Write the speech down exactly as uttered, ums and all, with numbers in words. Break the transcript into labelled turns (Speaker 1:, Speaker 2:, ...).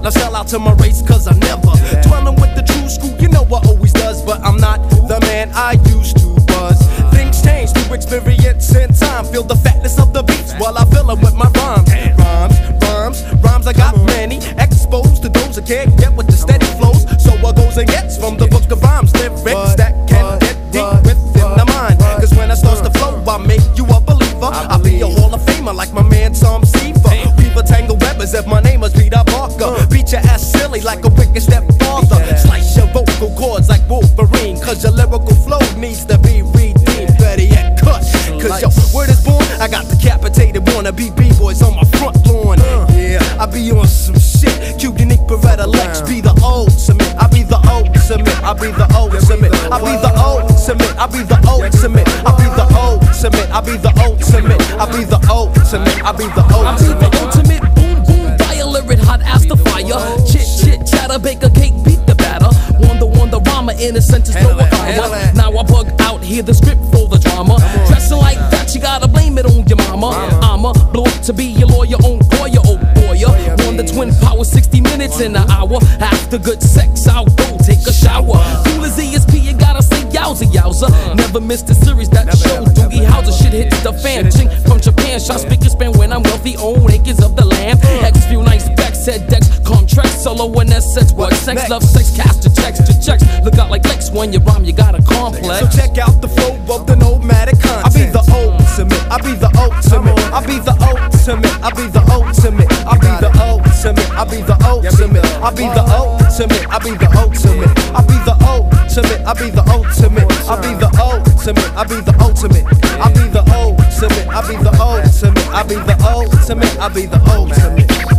Speaker 1: Now sell out to my race cause I never dwelling with the true school, you know what always does. But I'm not the man I used to was. Things change through experience and time. Feel the fatness of the beats while I fill them with my rhymes. Rhymes, rhymes, rhymes, I got many. Exposed to those that can't get with the steady flows. So I goes and gets from the book of rhymes. Lyrics that can get deep within the mind. Cause when I starts to flow, I make you a believer. I'll be a Hall of Famer like my man Tom Seaver. Weaver tangle web as if my name was Peter Parker. Beat your ass silly like a wicked stepfather. Slice your vocal cords like Wolverine. Cause your lyrical flow needs to be redeemed. Better yet, cut. Cause yo, word is born, I got decapitated wannabe B-boys on my front lawn. Yeah, I be on some shit. Q unique Beretta Lex be the ultimate. I be the ultimate. I be the ultimate. I be the ultimate. I be the ultimate. I be the ultimate. I be the ultimate. I be the ultimate. I be the ultimate.
Speaker 2: I be the ultimate. Boom boom, violent, hot as the fire. Chit chit chatter, bake a cake, beat the batter. Wonder wonder rhymer, innocent is no armor. Now I bug out, hear the script for the drama. Dressing like that, you gotta blame it on your mama. I'ma blow up to be your lawyer on Goya, oh boya. On the twin power, sixty minutes in an hour. After good sex, I'll go take a shower. Cool as E S P, you gotta say yowza yowza. Never missed a series that shows Doogie Howser. Shit hits the fan. Ching from Japan, shot speak and span when I'm wealthy. Own acres of the land. X few nice specs, said decks, contracts, solo and assets. What sex, love, sex, cash to checks to checks. Look out like Lex when you rhyme, you got a complex.
Speaker 1: So check out the flow of the nomadic content. I be the ultimate. I be the ultimate. I be the ultimate. I be the ultimate. I be the ultimate. I be the ultimate. I be the ultimate. I be the ultimate. I be the ultimate. I be the ultimate. I be the ultimate. I be the ultimate. I be the ultimate. I be the ultimate. I be the ultimate. I be the ultimate.